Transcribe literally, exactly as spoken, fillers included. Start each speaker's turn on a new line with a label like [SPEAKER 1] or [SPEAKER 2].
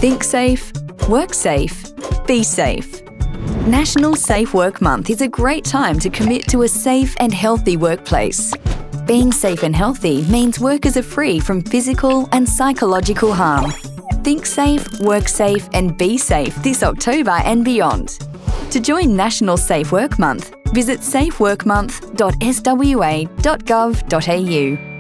[SPEAKER 1] Think safe, work safe, be safe. National Safe Work Month is a great time to commit to a safe and healthy workplace. Being safe and healthy means workers are free from physical and psychological harm. Think safe, work safe and be safe this October and beyond. To join National Safe Work Month, visit safe work month dot s w a dot gov dot a u.